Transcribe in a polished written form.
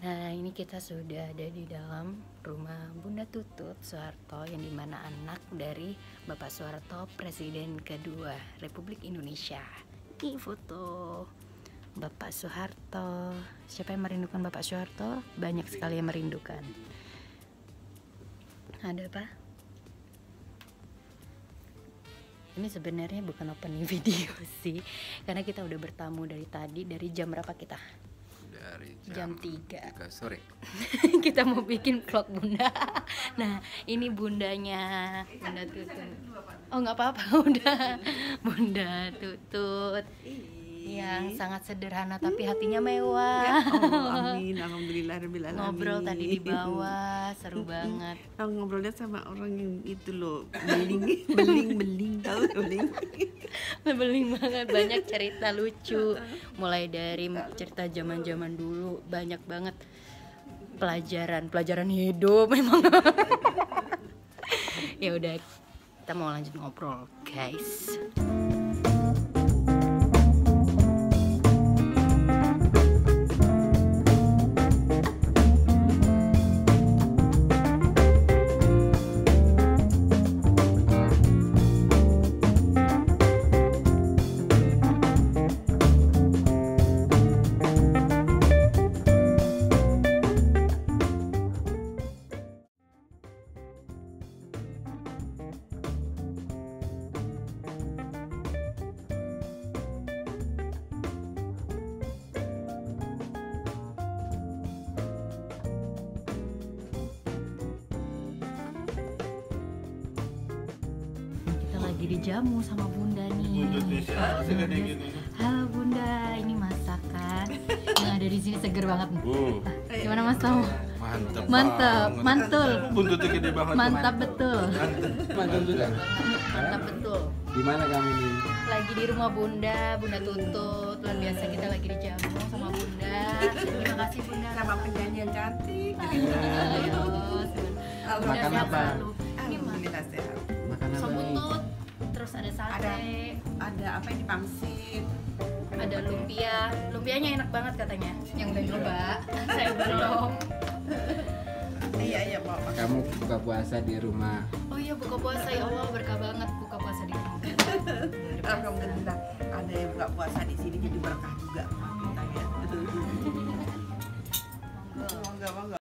Nah, ini kita sudah ada di dalam rumah Bunda Tutut Soeharto, yang dimana anak dari Bapak Soeharto, Presiden kedua Republik Indonesia. Ini foto Bapak Soeharto. Siapa yang merindukan Bapak Soeharto? Banyak sekali yang merindukan. Ada apa? Ini sebenarnya bukan opening video sih, karena kita udah bertamu dari tadi. Dari jam berapa kita? Dari jam 3 sore. Kita mau bikin vlog Bunda. Nah, ini bundanya Bunda Tutut. Oh, nggak apa-apa, udah. Bunda Tutut yang sangat sederhana tapi hatinya mewah. Ya, oh, amin, alhamdulillah. Ngobrol tadi di bawah, seru banget. Ngobrolnya sama orang yang itu loh, beling, tahu beling. Beling banget, banyak cerita lucu. Mulai dari cerita zaman-zaman dulu, banyak banget pelajaran hidup memang. Ya udah, kita mau lanjut ngobrol, guys. Lagi dijamu sama Bunda nih. Halo Bunda, ini masakan yang ada di sini seger banget. Gimana Mas Tom? Mantul. Buntutnya gede banget. Mantap betul. Mantap betul. Di mana kami ini? Lagi di rumah Bunda Tutut. Luar biasa, kita lagi dijamu sama Bunda. Terima kasih Bunda. Sama penyanyi yang cantik. Makan apa? Ini Alhamdulillah sehat. Makan apa? Buntut. Terus ada sate, ada apa ini, pangsit, ada lumpia. Lumpianya enak banget katanya. Yang udah coba, saya belum. Iya Pak. Kamu buka puasa di rumah. Oh iya, buka puasa, ya Allah, berkah banget buka puasa di rumah. Alhamdulillah ada yang buka puasa di sini, jadi berkah juga.